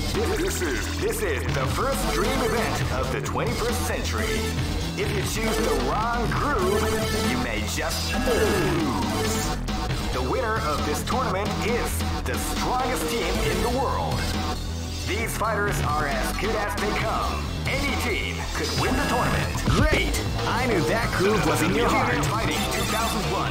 This is the first dream event of the 21st century. If you choose the wrong groove, you may just lose. The winner of this tournament is the strongest team in the world. These fighters are as good as they come. Any team could win the tournament. Great! I knew that groove was in your heart. Fighting 2001.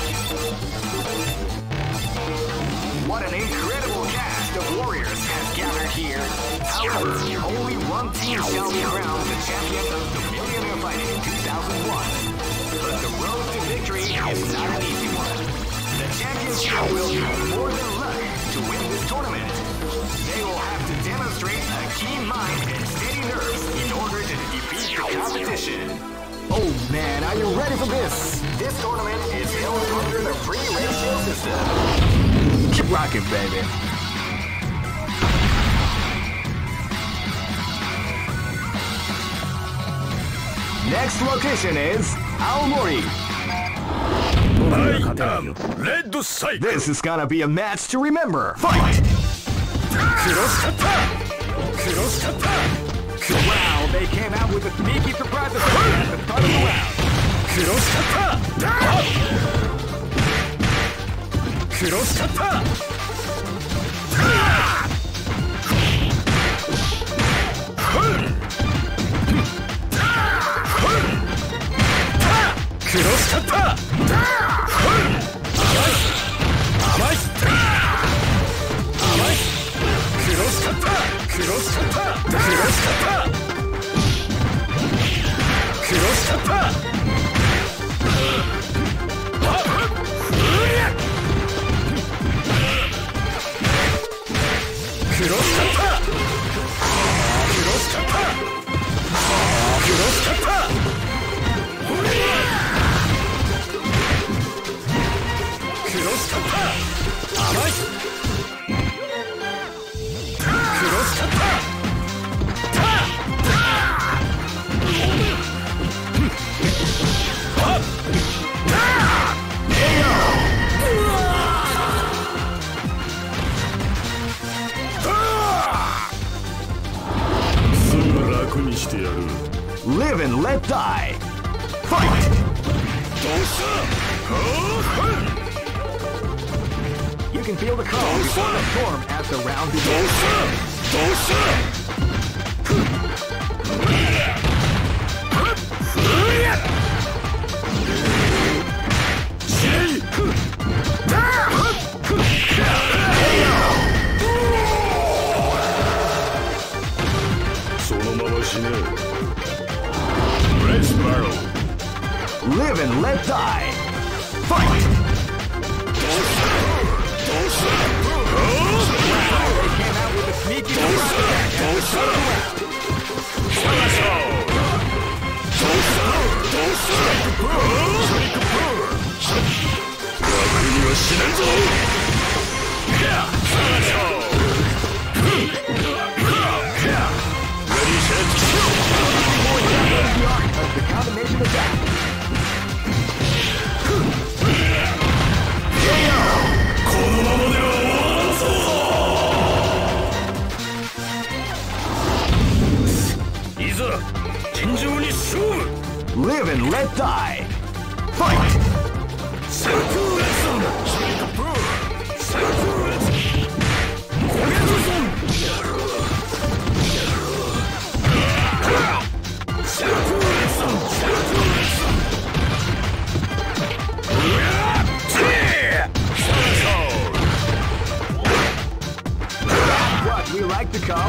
What an incredible cast of warriors has gathered here. However, only one team shall be crowned the champion of the Millionaire Fighting 2001. But the road to victory is not an easy one. The championship will need more than luck to win this tournament. They will have to demonstrate a keen mind and steady nerves in order to defeat the competition. Oh man, are you ready for this? This tournament is held under the free ratio system. Keep rocking, baby. Next location is Aomori. This is gonna be a match to remember. Fight! Wow, they came out with a sneaky surprise at the start of the round. Live and let die. Fight! You can feel the calm before the storm as the round begins. Live and let die. Fight! They came out with a sneaky the combination attack. Live and let die. Fight! What we like to call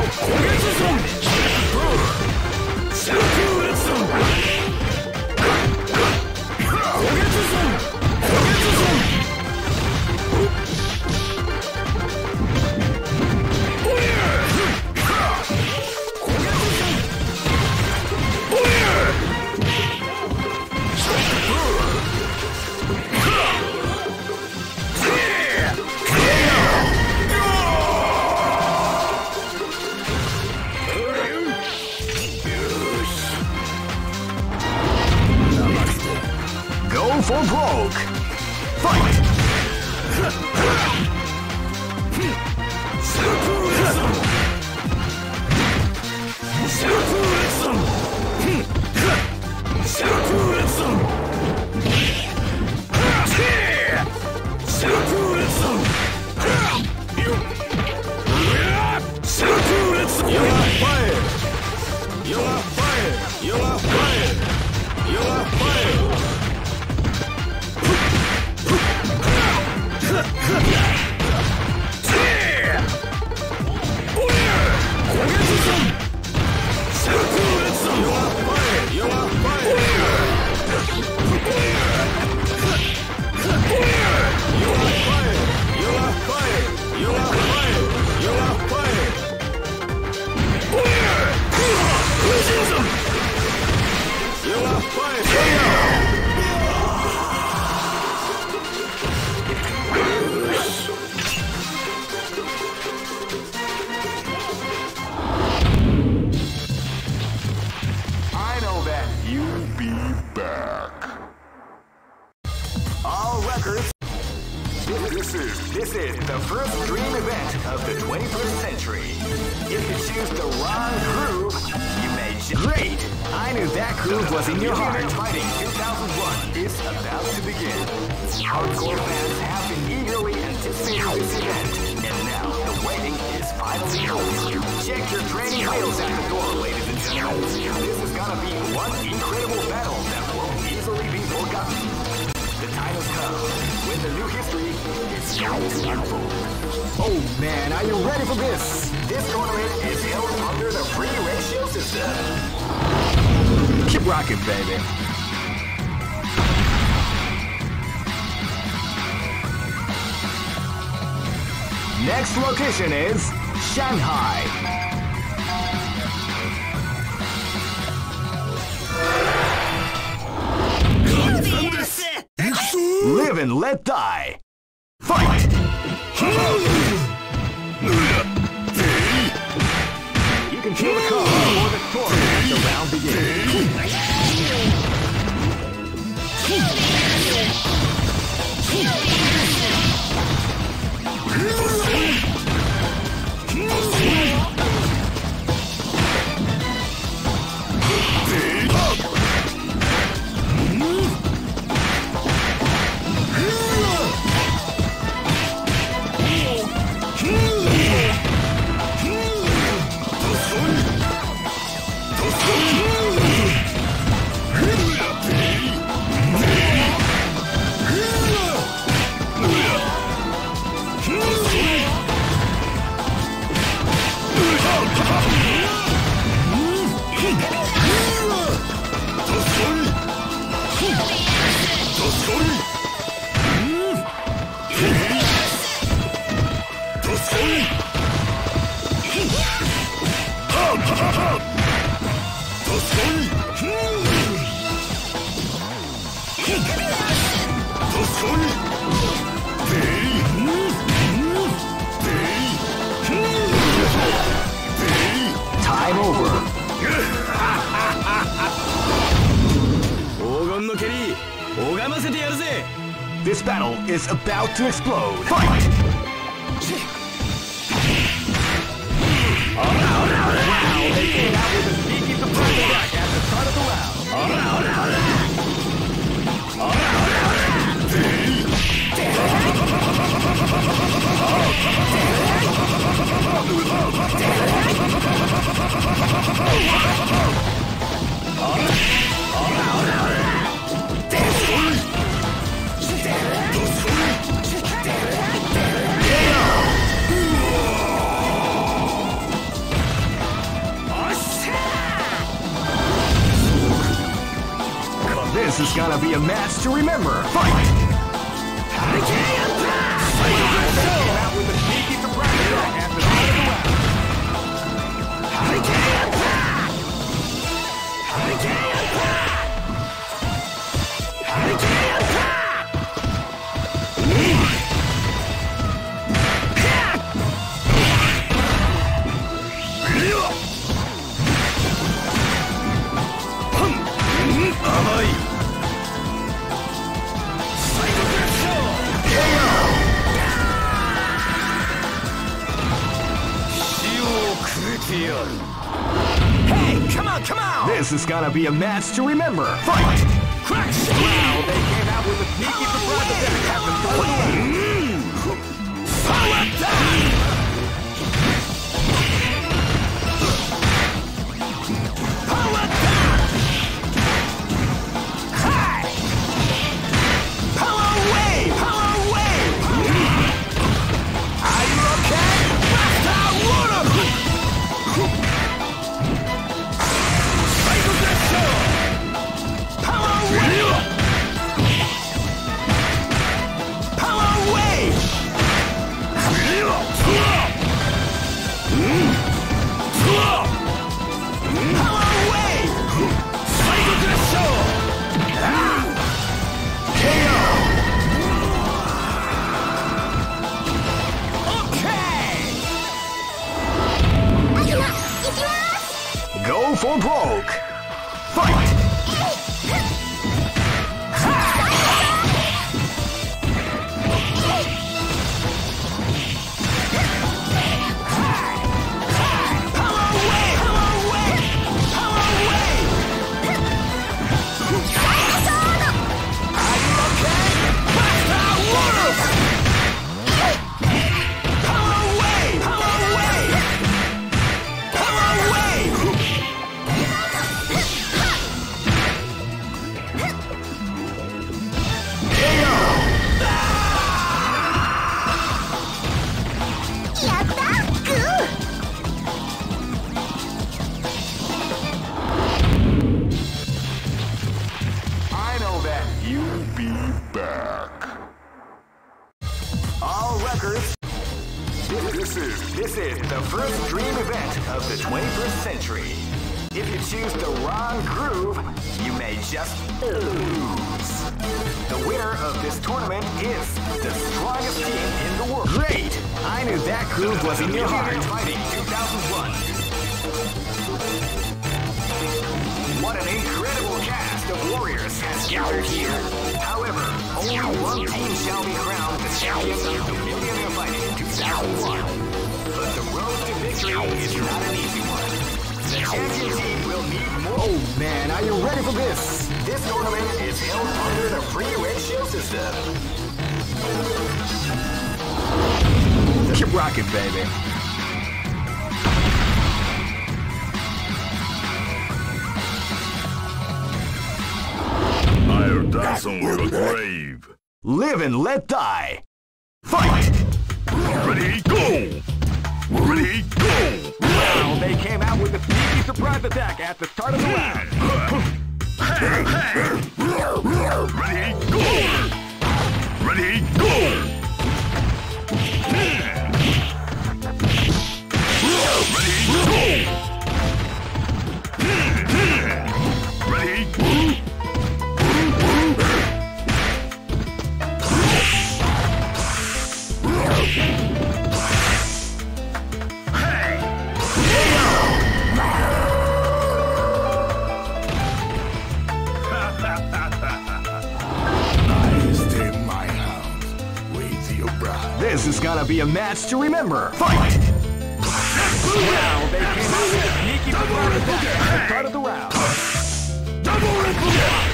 for broke. Fight! The first dream event of the 21st century. If you choose the wrong groove, you may Great! I knew that groove was in your heart. Fighting 2001 is about to begin. Hardcore fans have been eagerly anticipating this event, and now the waiting is finally over. Check your training wheels at the door, ladies and gentlemen. This is gonna be one incredible battle that won't easily be forgotten. The time has come when the new history is going to unfold. Oh man, are you ready for this? This tournament is held under the free ratio system. Keep rocking, baby. Next location is Shanghai. Live and let die. Fight! You can feel the call for the tournament as the round begins. Time over. This battle is about to explode. Fight! Wow, they came out with a sneaky surprise attack at the start of the round. This is gonna be a match to remember. Fight! With a sneaky surprise attack at the start of the round. Hey, come on, come on! This is gonna be a match to remember. Fight! Crash! Wow, they came out with a sneaky surprise attack at the start of the round. Power down! Power down! Hi! Power wave! Power wave! Are you okay? Master Water! Go for broke! Fight! the 21st century. If you choose the wrong groove, you may just lose. The winner of this tournament is the strongest team in the world. Great! I knew that groove was in your heart. Fighting 2001. What an incredible cast of warriors has gathered here. However, only one team shall be crowned the champion of the Millionaire Fighting 2001. But the road to victory is not an easy one. The champion team will need more. Oh man, are you ready for this? This tournament is held under the free ratio system. Keep rocking, baby. I'll dance on your grave. Live and let die. Fight! Ready, go! Ready, go! Wow, they came out with a sneaky surprise attack at the start of the round. Ready, go! Ready, go! Ready, go! Ready, go! This is gonna be a match to remember. Fight! Wow, they came out with a sneaky surprise attack at the start of the round. Double Ripple!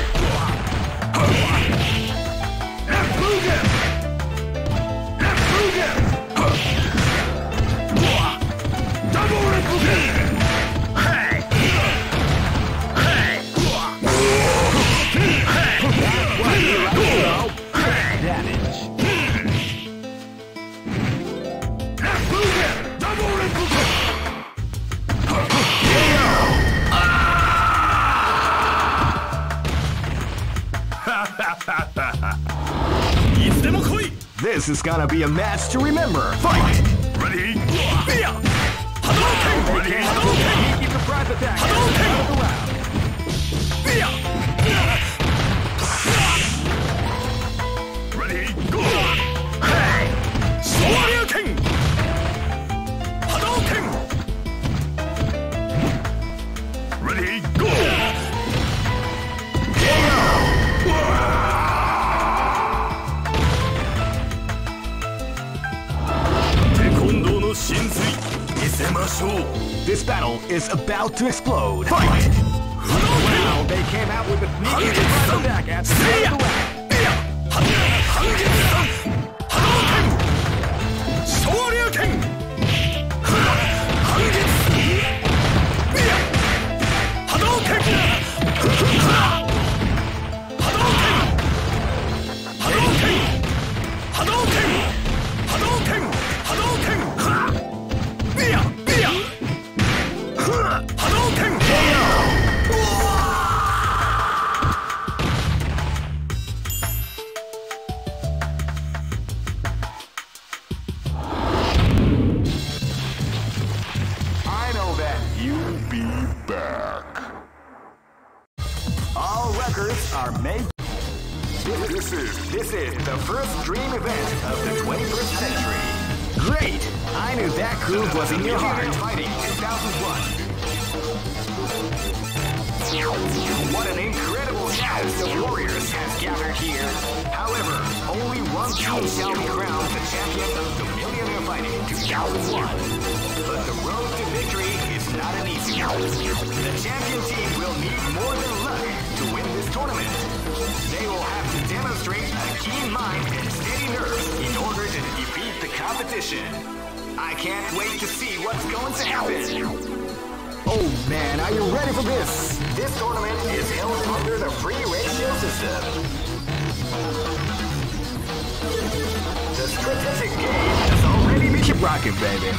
This is gonna be a match to remember. Fight! Ready? Hadouken! Ready? Hadouken! Sneaky surprise attack at the start of the round. Ready? Go! Shoryuken! Hadouken! Ready? Go! This battle is about to explode. Fight! Wow, they came out with a sneaky surprise attack at the start of the round. Are made. This is the first dream event of the 21st century. Great! I knew that groove was in your heart. Fighting 2001. What an incredible cast of warriors has gathered here. However, only one team shall be crowned the champion of the Millionaire Fighting 2001. But the road to victory is not an easy one. The champion team will need more than luck to win this tournament. They will have to demonstrate a keen mind and steady nerves in order to defeat the competition. I can't wait to see what's going to happen. Oh man, are you ready for this? This tournament is held under the free ratio system. The strategic game has already been... Keep rocking, baby.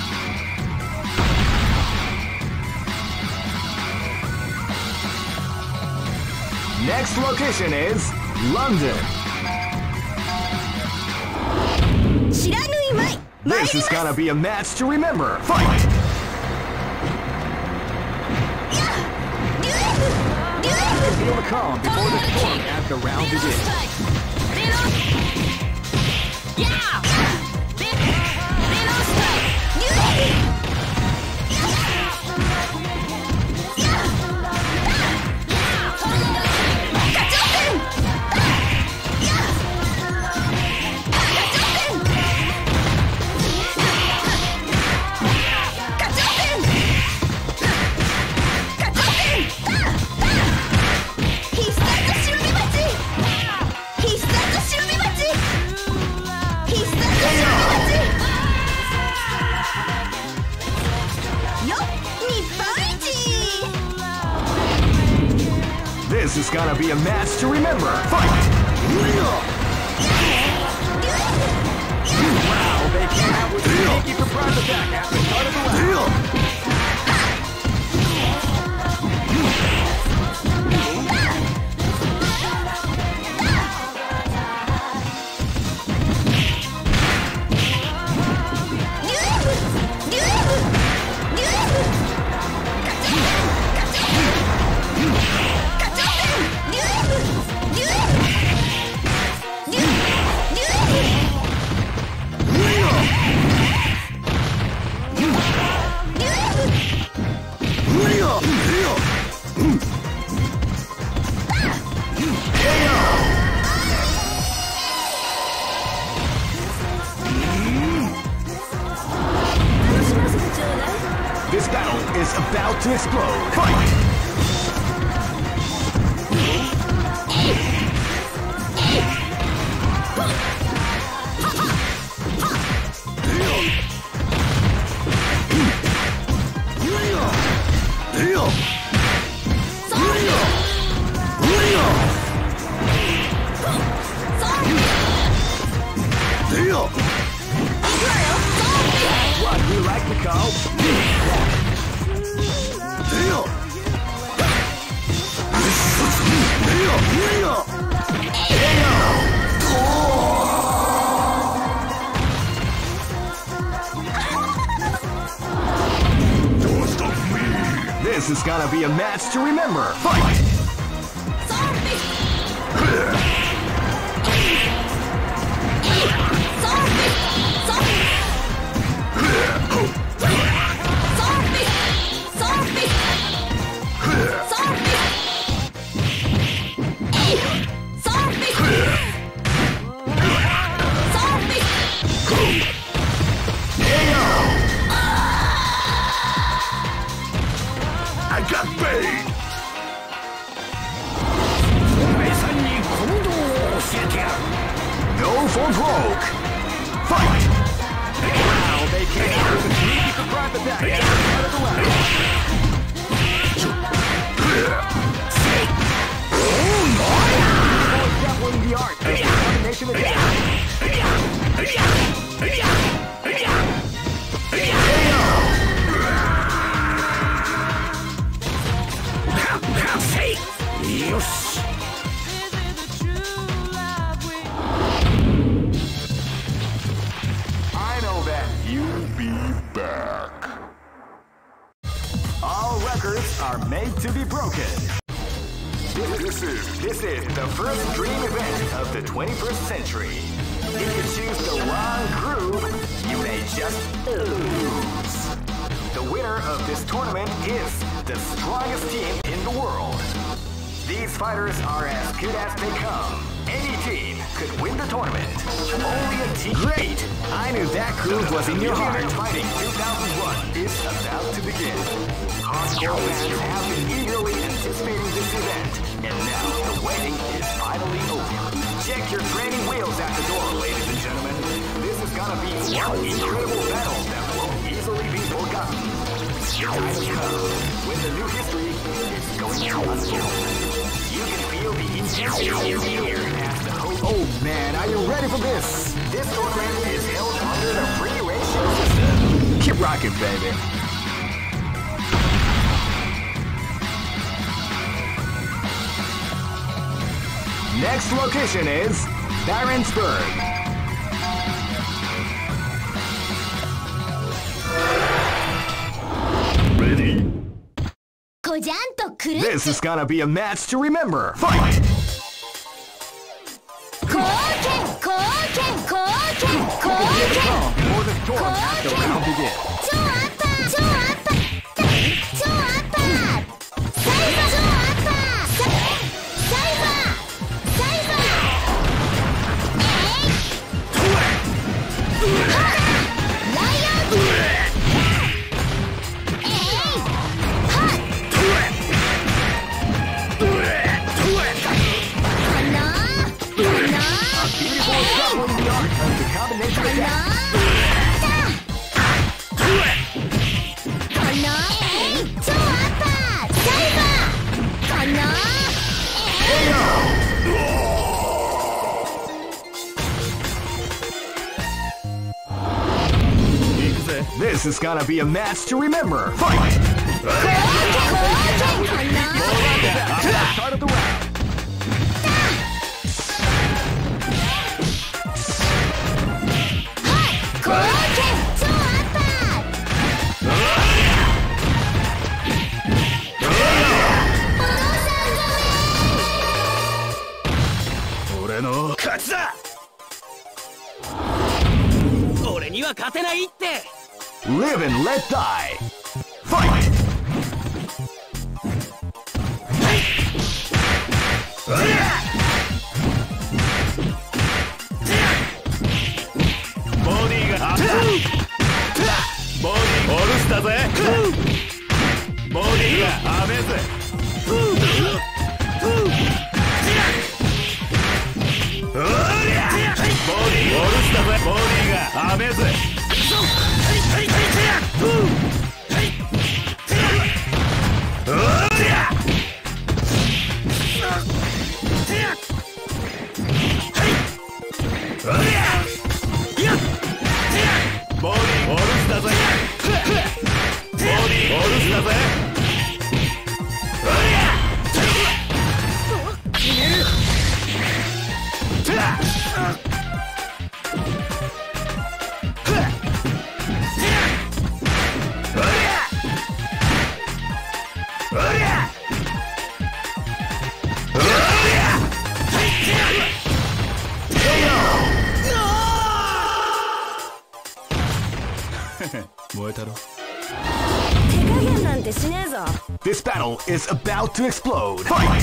Next location is London. This is gonna be a match to remember. Fight! calm before the storm as the round begins. This is gonna be a match to remember. Fight! Wow, they came out with a sneaky surprise attack at the start of the round. This battle is about to explode. Fight! What we like to call This is gonna be a match to remember. Fight! I got paid! Go for broke! Fight! Wow, they came out with a sneaky surprise attack at the start of the round. Doubling the art of the combination attack. I know that you'll be back. All records are made to be broken. This is the first dream event of the 21st century. If you choose the wrong groove, you may just lose. The winner of this tournament is the strongest team in the world. These fighters are as good as they come. Any team could win the tournament. Only a team. Great! I knew that groove was in your heart. Fighting 2001 is about to begin. Hardcore fans have been eagerly anticipating this event, and now the waiting is finally over. Check your training wheels at the door, ladies and gentlemen. This is gonna be one incredible battle that won't easily be forgotten. The time has come when the new history is going to unfold. You can feel the intensity in the air as the host. Oh man, are you ready for this? This tournament is held under the free ratio system. Keep rocking, baby. Next location is Barentsburg. こじゃんとくるっ This is gonna be a match to remember. Fight! 貢献貢献貢献貢献 Before the storm as the round begins. 超アッパー超アッパー超アッパーサイバー超アッパーサイバーサイバーライオン This is gonna be a match to remember. Fight! Start of the round. 俺の勝ちだ。 俺には勝てないって。 Live and let die. Fight! ボディがボディオルスタぜ。ボディがアメぜ。ボディオルスタぜ。ボディがアメぜ。 This battle is about to explode. Fight!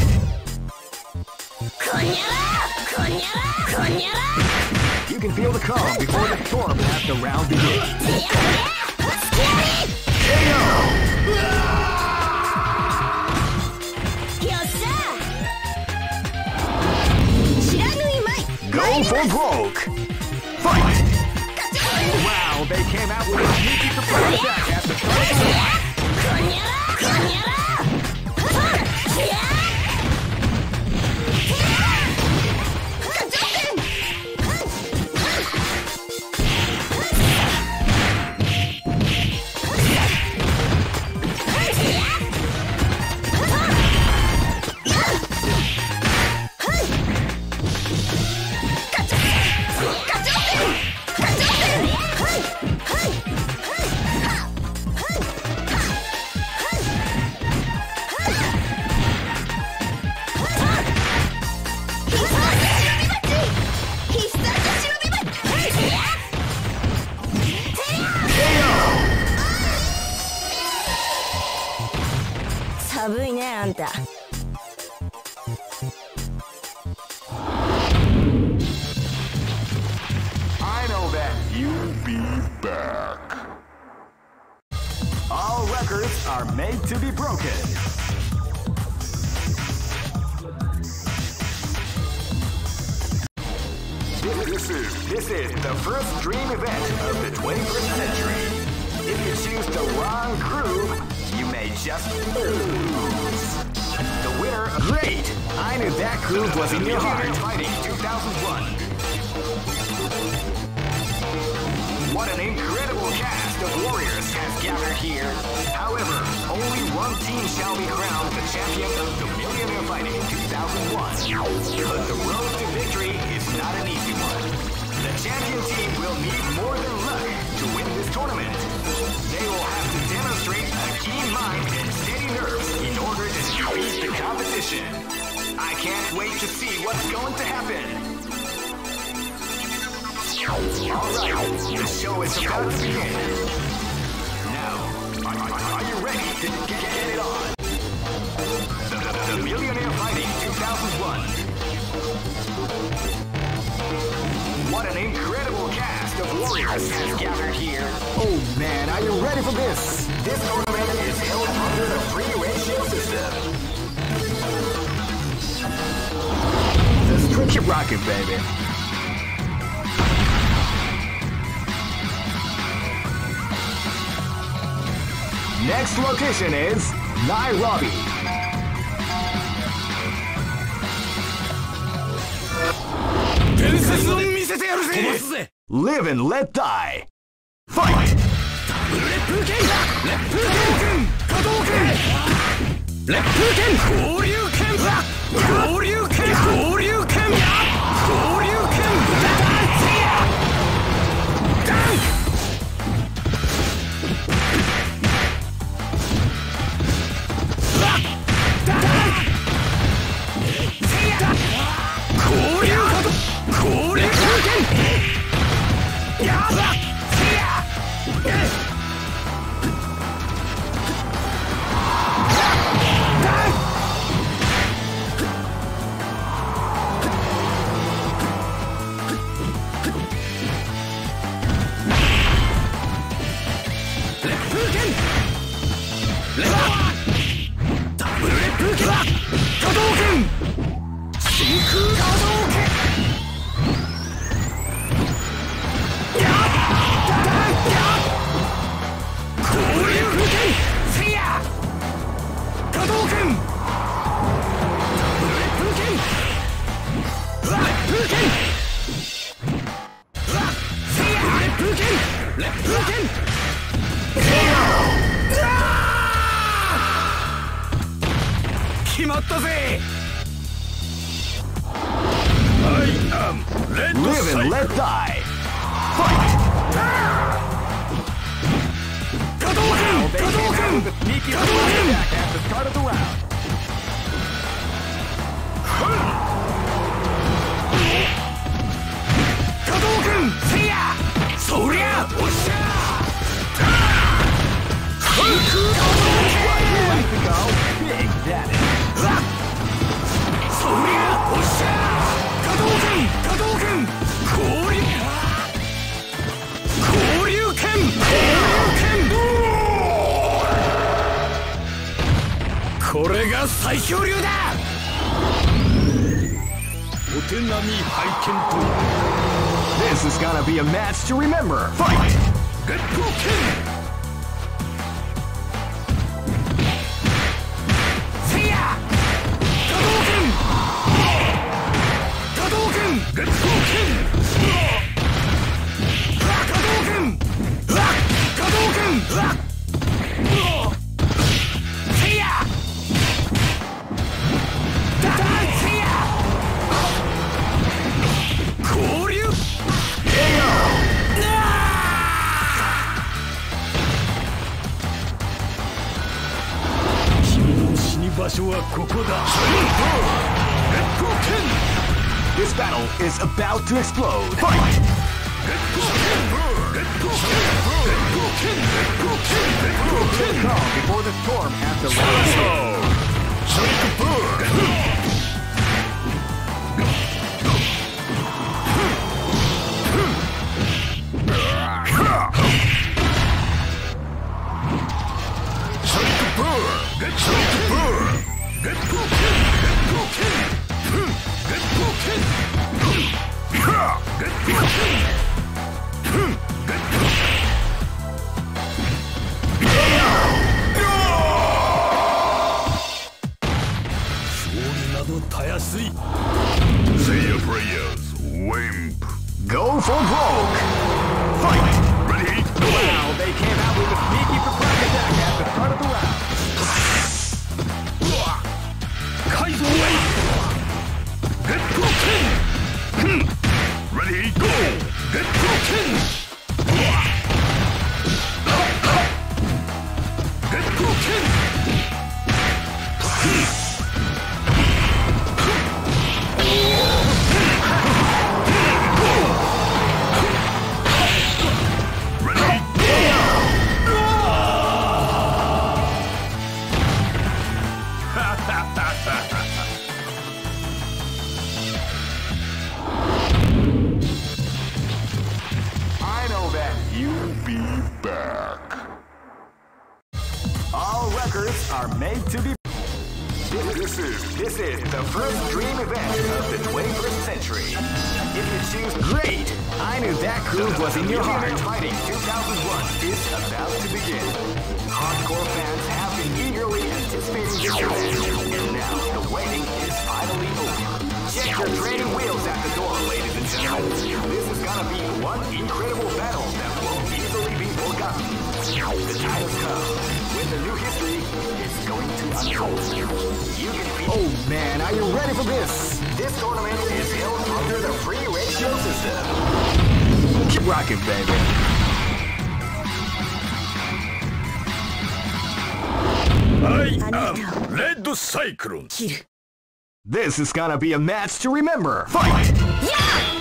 You can feel the calm before the storm as the round begins. Go for broke! Fight! Wow, they came out with a sneaky surprise attack at the start. I know that you'll be back. All records are made to be broken. This is the first dream event of the 21st century. If you choose the wrong groove, you may just lose. The winner, great! I knew that groove was in your heart. Fighting 2001. What an incredible cast of warriors has gathered here. However, only one team shall be crowned the champion of the Millionaire Fighting 2001. But the road to victory is not an easy one. The champion team will need more than luck to win this tournament. They will have to demonstrate a keen mind and steady nerves in to beat the competition. I can't wait to see what's going to happen. Alright, the show is about to begin. Now, are you ready to get it on? The Millionaire Fighting 2001. What an incredible cast of warriors has gathered here. Oh man, are you ready for this? This tournament is held under the free ratio system. Just keep rocking, baby. Next location is Nairobi. Live and let die. Fight! Live and let die. Fight! Now they came out with a sneaky attack at the start of the round. Big Daddy. This is gonna be a match to remember. Fight! This battle is about to explode. Fight! Calm before the storm after Say your prayers, wimp. Go for broke. Fight! Ready? Wow, they came out with a sneaky surprise attack at the start of the round. Kaizo Wave! Get broken! Ready? Go! Get workers are made to be. This is the first dream event of the 21st century. If you choose, great! I knew that groove was in your heart. Fighting 2001 is about to begin. Hardcore fans have been eagerly anticipating this event, and now the waiting is finally over. Check your training wheels at the door, ladies and gentlemen. This is gonna be one incredible battle that won't easily be forgotten. The time has come when the new history is going to unfold. Oh man, are you ready for this? This tournament is held under the free ratio system. Keep rocking, baby. I am Red Cyclone. This is gonna be a match to remember. Fight! Yeah!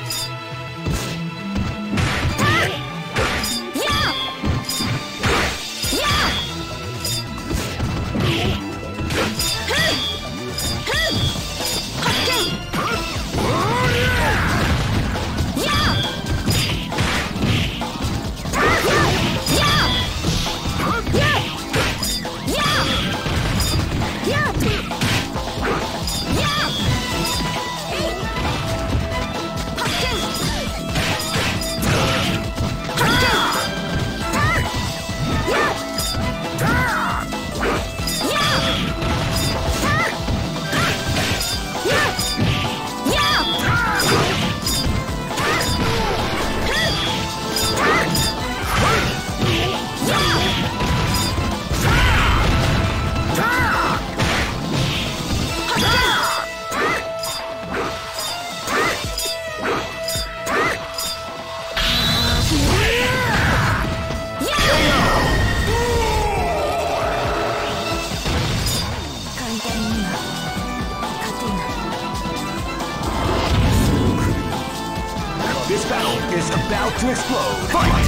This battle is about to explode. Fight!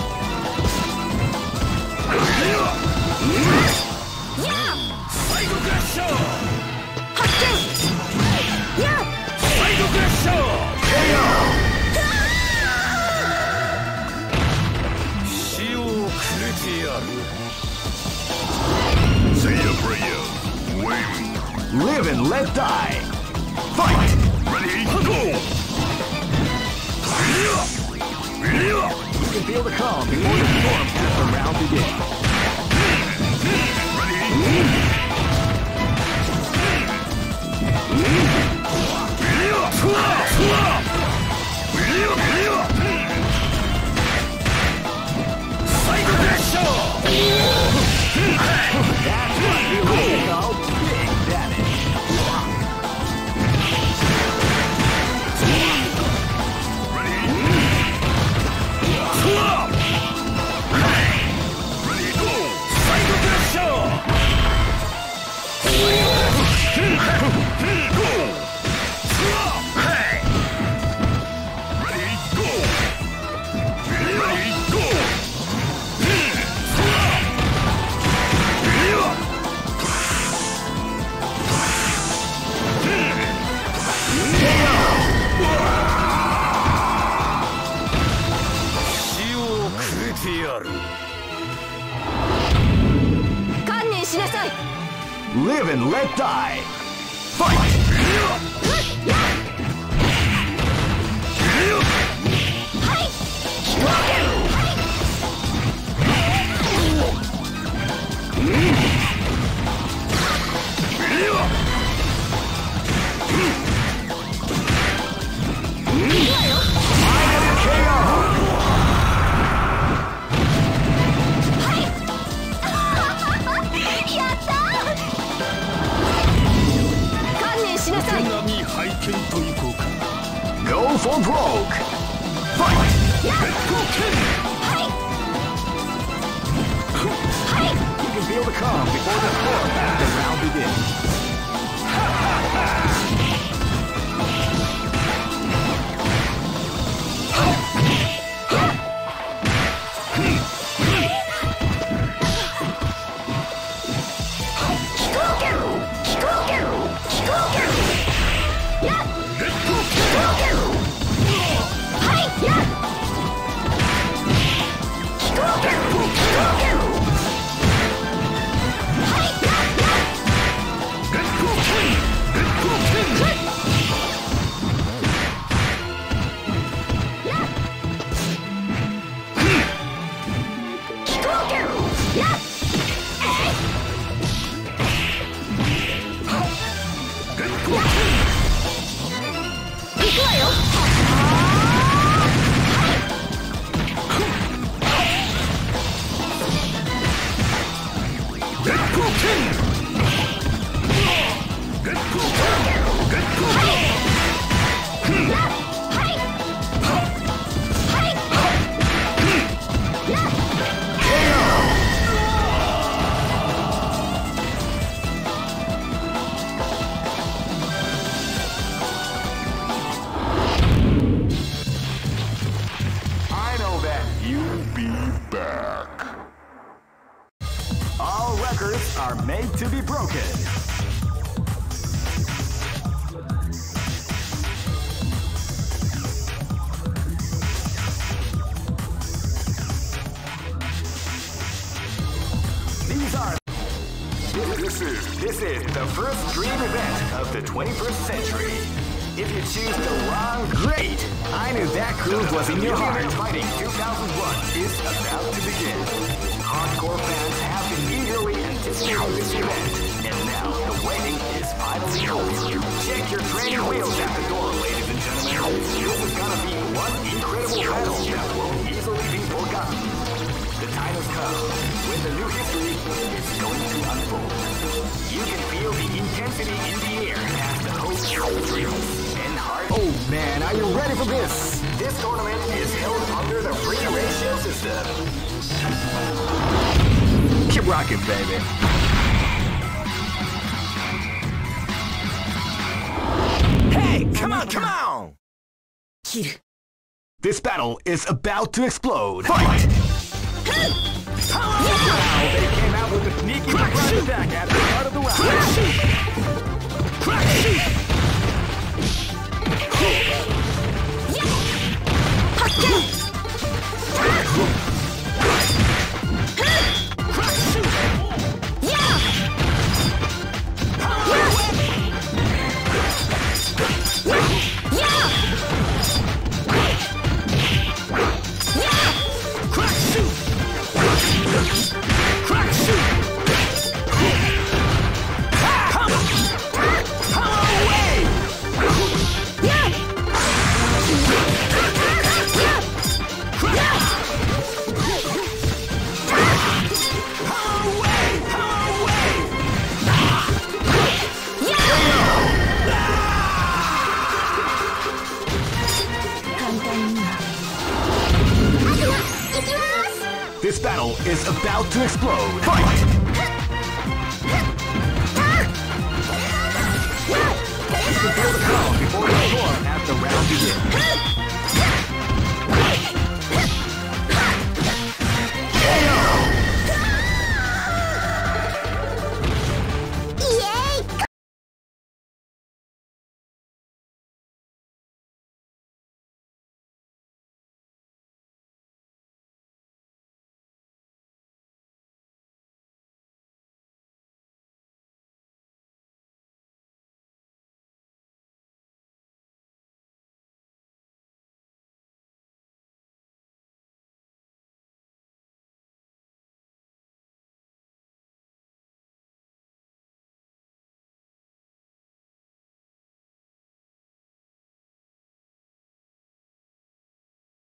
Psycho Crusher! Psycho Crusher! 死をくれてやる。Say a prayer. Wait. Live and let die. Fight! Ready? Go! You can feel the calm before the storm as the round begins. That's what we really call big damage. Live and let die. Fight! Go for broke! Fight! You can feel the calm before the storm as the round begins. I know that you'll be back. All records are made to be broken. This is the first dream event of the 21st century. If you choose the wrong, great! I knew that groove was in your heart. Fighting 2001 is about to begin. Hardcore fans have been eagerly anticipating this event, and now the waiting is finally over. Check your training wheels at the door, ladies and gentlemen. This is gonna be one incredible battle that won't easily be forgotten. The time has come when the new history is going to unfold. You can feel the intensity in the air as the host drills and heart. Oh man, are you ready for this? This tournament is held under the free ratio system. Keep rocking, baby. Hey, come on, come on! This battle is about to explode. Fight! Wow, they came out with a sneaky surprise attack at the start of the round. Crack shoot! This battle is about to explode. Fight!